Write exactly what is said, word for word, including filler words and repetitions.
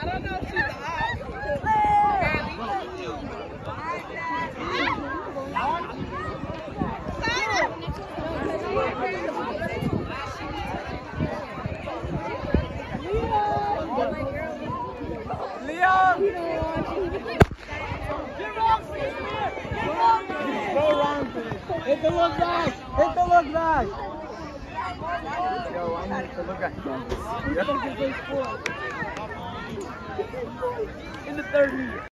don't know if she's the eye. Leon! Go around. Hit the look back. Hit the look back. Yo, I need to look back. In the third.